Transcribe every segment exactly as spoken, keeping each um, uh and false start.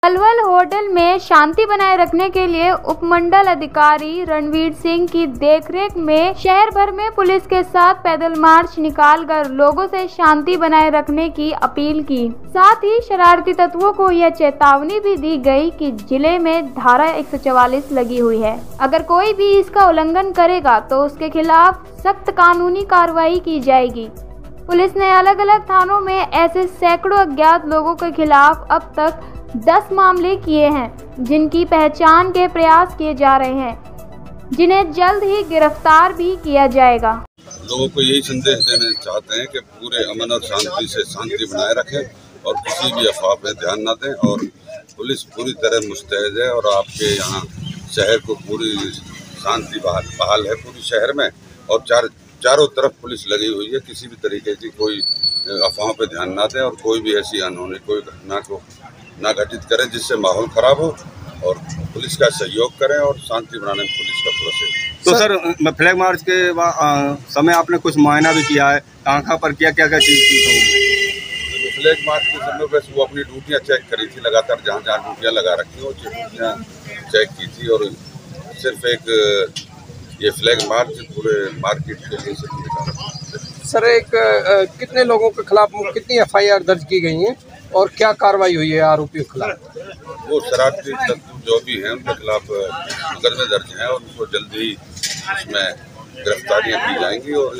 Palwal hotel में शांति बनाए रखने के लिए उपमंडल अधिकारी रणवीर सिंह की देखरेख में शहर भर में पुलिस के साथ पैदल मार्च निकालकर लोगों से शांति बनाए रखने की अपील की। साथ ही शरारती तत्वों को यह चेतावनी भी दी गई कि जिले में धारा एक सौ चवालीस लगी हुई है। अगर कोई भी इसका उल्लंघन करेगा तो उसके खिलाफ सख्त कानूनी कार्रवाई की जाएगी। पुलिस ने अलग अलग थानों में ऐसे सैकड़ों अज्ञात लोगों के खिलाफ अब तक दस मामले किए हैं, जिनकी पहचान के प्रयास किए जा रहे हैं, जिन्हें जल्द ही गिरफ्तार भी किया जाएगा। लोगों को यही संदेश देना चाहते हैं कि पूरे अमन और शांति से शांति बनाए रखें और किसी भी अफवाह पे ध्यान न दें। और पुलिस पूरी तरह मुस्तैद है और आपके यहाँ शहर को पूरी शांति बहाल बहाल है पूरी शहर में, और चार चारों तरफ पुलिस लगी हुई है। किसी भी तरीके की कोई अफवाहों पे ध्यान ना दें और कोई भी ऐसी अनहोनी कोई घटना को ना घटित करें जिससे माहौल खराब हो, और पुलिस का सहयोग करें और शांति बनाने में पुलिस का पूरा सहयोग। तो सर, फ्लैग मार्च के समय आपने कुछ मुआयना भी किया है, कहाँ कहाँ पर किया, क्या क्या चीज़ की? फ्लैग मार्च के समय बस वो अपनी ड्यूटियाँ चेक करी थी, लगातार जहाँ जहाँ ड्यूटियाँ लगा रखी वो ड्यूटियाँ चेक की थी। और सिर्फ एक ये फ्लैग मार्च पूरे मार्केट के लिए सिर्फ। सर, एक आ, कितने लोगों के खिलाफ कितनी एफ आई आर दर्ज की गई हैं और क्या कार्रवाई हुई है आरोपियों के खिलाफ? वो शरारती तत्व जो भी हैं उनके खिलाफ मुकदमे दर्ज हैं और उनको जल्दी ही उसमें गिरफ्तारियां की जाएंगी। और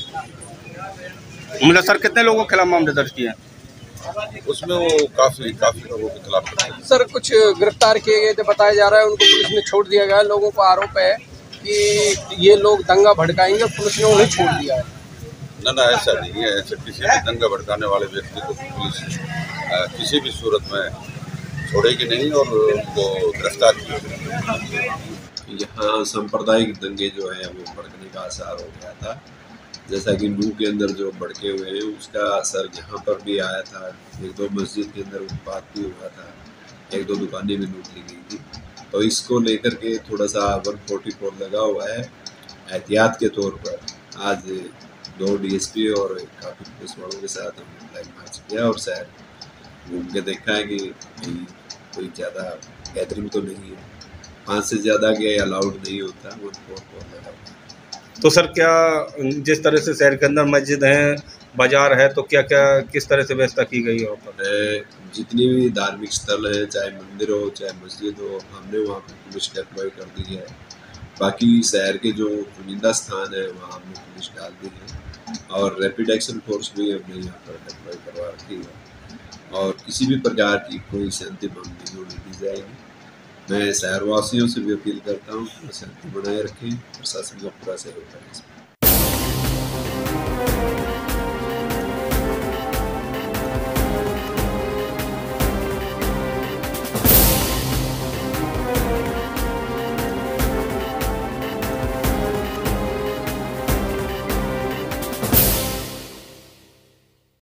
मतलब सर, कितने लोगों के खिलाफ मामले दर्ज किए हैं? उसमें वो काफी काफी लोगों के खिलाफ। सर, कुछ गिरफ्तार किए गए थे बताया जा रहा है, उनको पुलिस ने छोड़ दिया गया है। लोगों को आरोप है कि ये लोग दंगा भड़काएंगे, पुलिस ने उन्हें छोड़ दिया है। ना ना, ऐसा नहीं है। ऐसे किसी भी दंगा भड़काने वाले व्यक्ति को पुलिस आ, किसी भी सूरत में छोड़ेगी नहीं और उनको गिरफ्तार किया। यहाँ सांप्रदायिक दंगे जो है वो भड़कने का असर हो गया था, जैसा कि नू के अंदर जो भड़के हुए हैं उसका असर यहाँ पर भी आया था। एक दो मस्जिद के अंदर उत्पात भी हुआ था, एक दो दुकानें भी लूट ली गई थी। तो इसको लेकर के थोड़ा सा वन फोर्टी फोर लगा हुआ है। एहतियात के तौर पर आज दो डी एस पी और काफ़ी पुलिस वालों के साथ हमने फ्लैग मार्च किया और शहर घूम के देखा है कि कोई ज़्यादा गैदरिंग तो नहीं है। पाँच से ज़्यादा के अलाउड नहीं होता, वन फोर फोर लगा हुआ। तो सर, क्या जिस तरह से शहर के अंदर मस्जिद हैं, बाजार है, तो क्या क्या किस तरह से व्यवस्था की गई है वहाँ पर? जितनी भी धार्मिक स्थल है, चाहे मंदिर हो चाहे मस्जिद हो, हमने वहाँ पर पुलिस डिप्लॉय कर दी है। बाकी शहर के जो चुनिंदा स्थान है वहाँ हमने पुलिस डाल दी है और रैपिड एक्शन फोर्स भी हमने यहाँ पर डिप्लॉय करवा रखी है। और किसी भी प्रकार की कोई शांति भंग नहीं होने दी जाएगी। मैं शहरवासियों से भी अपील करता हूँ कि शांति बनाए रखें, प्रशासन का पूरा सहयोग करें।